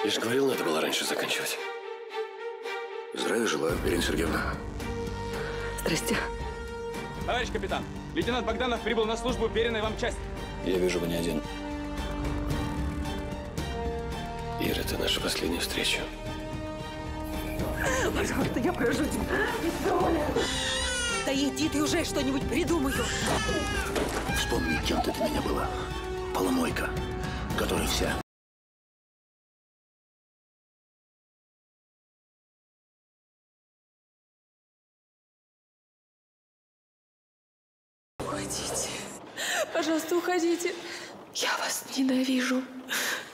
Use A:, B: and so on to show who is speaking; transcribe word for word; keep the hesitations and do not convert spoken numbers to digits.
A: Я же говорил, надо было раньше заканчивать.
B: Здравия желаю, Ирина Сергеевна.
C: Здрасте.
D: Товарищ капитан, лейтенант Богданов прибыл на службу веренной вам части.
B: Я вижу, вы не один.
A: Ира, это наша последняя встреча.
C: Пожалуйста, я прошу тебя. Да иди ты уже что-нибудь придумаю.
B: Вспомни, кем ты для меня была. Поломойка, которая вся...
E: Уходите. Пожалуйста, уходите. Я вас ненавижу.